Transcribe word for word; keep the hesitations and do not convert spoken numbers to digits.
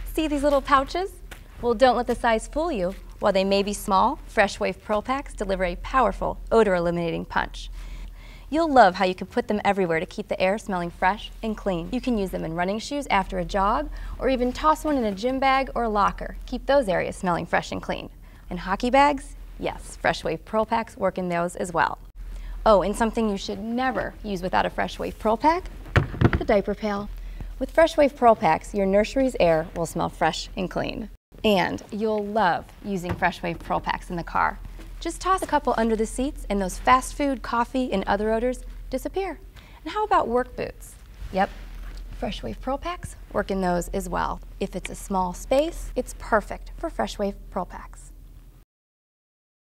See these little pouches? Well, don't let the size fool you. While they may be small, Fresh Wave Pearl Packs deliver a powerful odor-eliminating punch. You'll love how you can put them everywhere to keep the air smelling fresh and clean. You can use them in running shoes after a jog, or even toss one in a gym bag or a locker. Keep those areas smelling fresh and clean. And hockey bags? Yes, Fresh Wave Pearl Packs work in those as well. Oh, and something you should never use without a Fresh Wave Pearl Pack, the diaper pail. With Fresh Wave Pearl Packs, your nursery's air will smell fresh and clean. And you'll love using Fresh Wave Pearl Packs in the car. Just toss a couple under the seats and those fast food, coffee, and other odors disappear. And how about work boots? Yep, Fresh Wave Pearl Packs work in those as well. If it's a small space, it's perfect for Fresh Wave Pearl Packs.